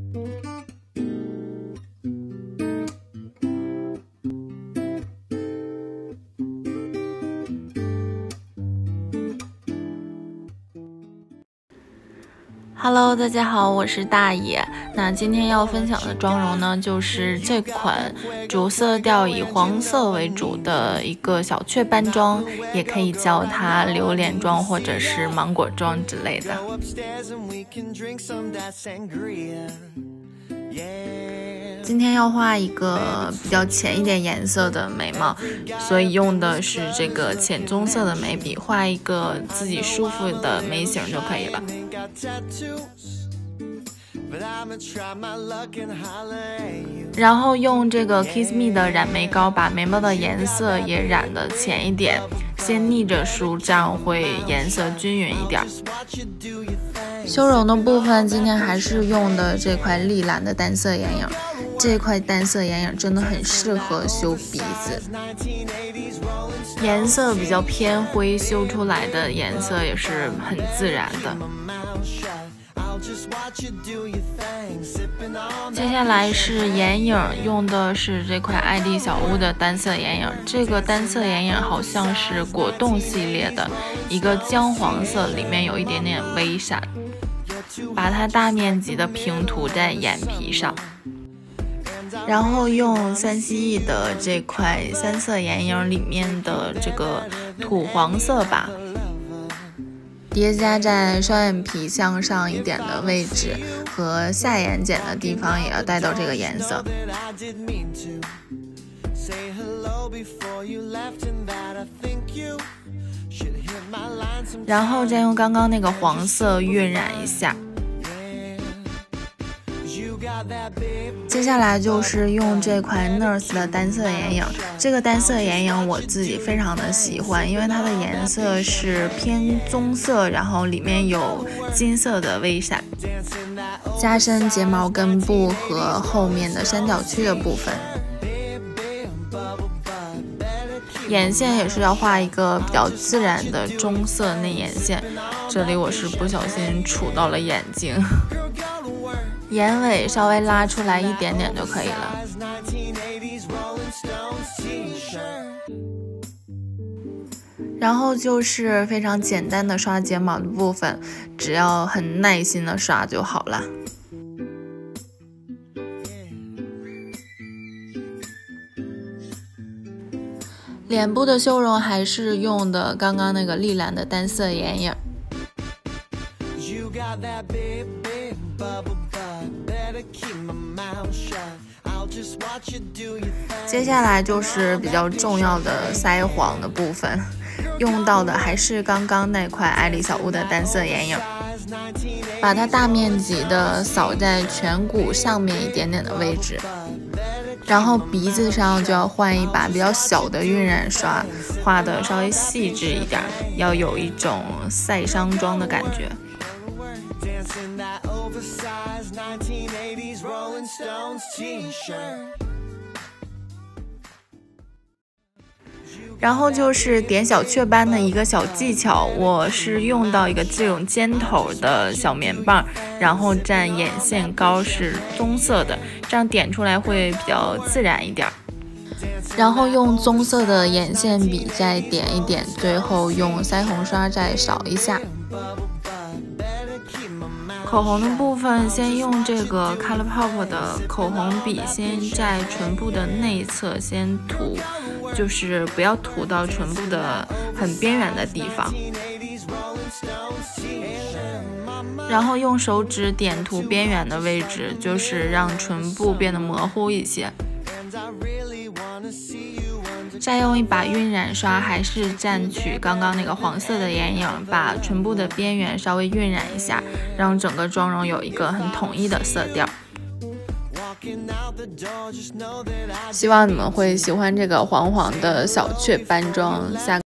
Hello， 大家好，我是大野。那今天要分享的妆容呢，就是这款主色调以黄色为主的一个小雀斑妆，也可以叫它榴莲妆或者是芒果妆之类的。今天要画一个比较浅一点颜色的眉毛，所以用的是这个浅棕色的眉笔，画一个自己舒服的眉形就可以了。然后用这个 Kiss Me 的染眉膏把眉毛的颜色也染得浅一点，先逆着梳，这样会颜色均匀一点。修容的部分今天还是用的这块丽蓝的单色眼影，这块单色眼影真的很适合修鼻子，颜色比较偏灰，修出来的颜色也是很自然的。接下来是眼影，用的是这块爱丽小屋的单色眼影，这个单色眼影好像是果冻系列的一个姜黄色，里面有一点点微闪，把它大面积的平涂在眼皮上。然后用三烯艺的这块三色眼影里面的这个土黄色吧，叠加在双眼皮向上一点的位置和下眼睑的地方，也要带到这个颜色。然后再用刚刚那个黄色晕染一下。接下来就是用这块 Nurse 的单色眼影，这个单色眼影我自己非常的喜欢，因为它的颜色是偏棕色，然后里面有金色的微闪，加深睫毛根部和后面的三角区的部分。眼线也是要画一个比较自然的棕色内眼线，这里我是不小心杵到了眼睛，眼尾稍微拉出来一点点就可以了。然后就是非常简单的刷睫毛的部分，只要很耐心的刷就好了。脸部的修容还是用的刚刚那个丽蓝的单色眼影。接下来就是比较重要的腮黄的部分，用到的还是刚刚那块爱丽小屋的单色眼影，把它大面积的扫在颧骨上面一点点的位置。然后鼻子上就要换一把比较小的晕染刷，画的稍微细致一点，要有一种晒伤妆的感觉。然后就是点小雀斑的一个小技巧，我是用到一个这种尖头的小棉棒，然后蘸眼线膏是棕色的，这样点出来会比较自然一点。然后用棕色的眼线笔再点一点，最后用腮红刷再扫一下。口红的部分先用这个 ColourPop 的口红笔，先在唇部的内侧先涂，就是不要涂到唇部的很边缘的地方，然后用手指点涂边缘的位置，就是让唇部变得模糊一些。再用一把晕染刷，还是蘸取刚刚那个黄色的眼影，把唇部的边缘稍微晕染一下，让整个妆容有一个很统一的色调。希望你们会喜欢这个黄黄的小雀斑妆。